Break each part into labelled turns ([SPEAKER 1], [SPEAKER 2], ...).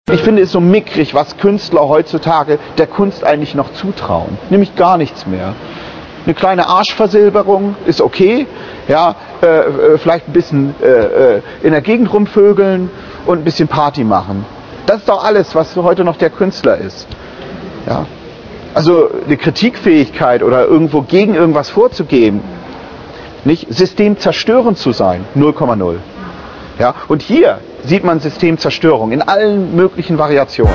[SPEAKER 1] Ich finde es so mickrig, was Künstler heutzutage der Kunst eigentlich noch zutrauen. Nämlich gar nichts mehr. Eine kleine Arschversilberung ist okay, ja, vielleicht ein bisschen in der Gegend rumvögeln und ein bisschen Party machen. Das ist doch alles, was heute noch der Künstler ist. Ja. Also eine Kritikfähigkeit oder irgendwo gegen irgendwas vorzugehen, nicht systemzerstörend zu sein, 0,0. Ja. Und hier sieht man Systemzerstörung in allen möglichen Variationen.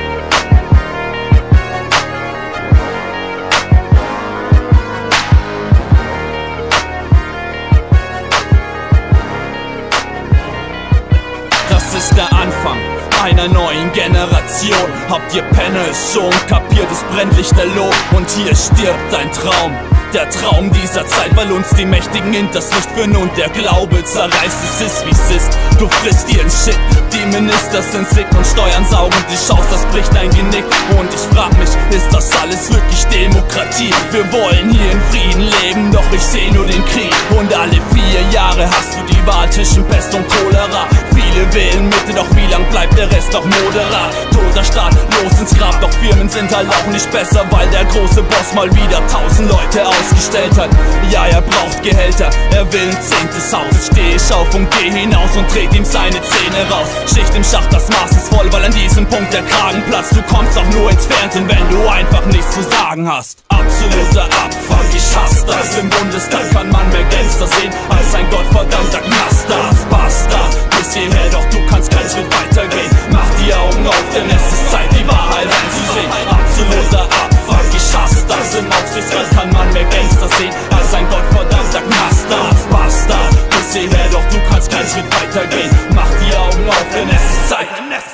[SPEAKER 2] Das ist der Anfang einer neuen Generation. Habt ihr Penne es schon kapiert, es brennt lichterloh und hier stirbt ein Traum. Der Traum dieser Zeit, weil uns die Mächtigen hinters Licht führen und der Glaube zerreißt. Es ist wie es ist, du frisst ihren Shit. Die Minister sind sick und Steuern saugen die Chance, das bricht ein Genick. Und ich frag mich, ist das alles wirklich Demokratie? Wir wollen hier in Frieden leben, doch ich seh nur den Krieg. Und alle 4 Jahre hast du die Wahl zwischen Pest und Cholera. Viele wählen Mitte, doch wie lang bleibt der Rest doch moderat? Toter Staat, los ins Grab, doch Firmen sind halt auch nicht besser, weil der große Boss mal wieder 1000 Leute ausgestellt hat. Ja, er braucht Gehälter, er will ein 10. Haus. Steh ich auf und geh hinaus und dreht ihm seine Zähne raus. Schicht im Schacht, das Maß ist voll, weil an diesem Punkt der Kragen platzt. Du kommst auch nur ins Fernsehen, wenn du einfach nichts zu sagen hast. Absoluter Abfuck, ich hasse das. Im Bundestag kann man mehr Gangster sehen als ein gottverdammter Knastard. Bastard, bis hierher, doch du kannst keinen Schritt weitergehen. Mach die Augen auf, denn es ist Zeit, die Wahrheit einzusehen. Absoluter Abfuck, ich hasse das. Im Aufsichtsrat kann man mehr Gangster sehen als ein gottverdammter Knastard. Bastard, bis hierher, doch du kannst keinen Schritt weitergehen. Mach die Augen auf, denn es ist Zeit.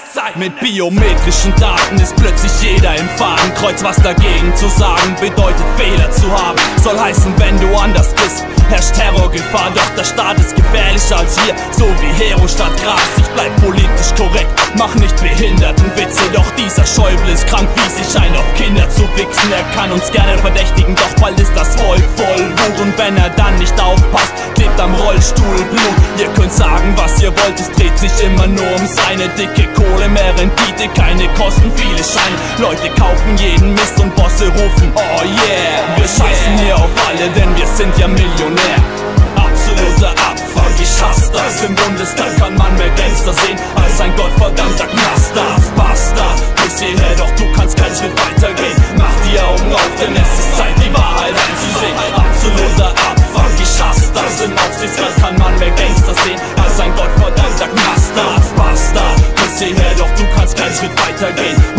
[SPEAKER 2] Mit biometrischen Daten ist plötzlich jeder im Fadenkreuz. Was dagegen zu sagen bedeutet, Fehler zu haben. Soll heißen, wenn du anders bist, herrscht Terrorgefahr. Doch der Staat ist gefährlicher als wir, so wie Hero statt Gras. Ich bleib politisch korrekt, mach nicht Behindertenwitze. Doch dieser Schäuble ist krank, wie sich ein auf Kinder zu wichsen. Er kann uns gerne verdächtigen, doch bald ist das Volk voll Wut. Und wenn er dann nicht aufpasst, klebt am Rollstuhl Blut. Ihr könnt sagen, was ihr wollt, es dreht sich immer nur um seine dicke Kohle. Mehr Rendite, keine Kosten, viele Scheine. Leute kaufen jeden Mist und Bosse rufen, oh yeah. Wir scheißen hier auf alle, denn wir sind ja Millionär. Absoluter Abfuck, ich hasse das. Im Bundestag kann man mehr Gangster sehen als ein gottverdammter Knastard. Bastard, bis hierher, doch du kannst keinen Schritt weitergehen. Mach die Augen auf, denn es ist Zeit, die Wahrheit einzusehen. Absoluter Abfuck, ich hasse das. Im Aufsichtsrat kann man mehr Gangster sehen als ein gottverdammter Knastard. Bastard, bis hierher, doch du kannst keinen Schritt weitergehen.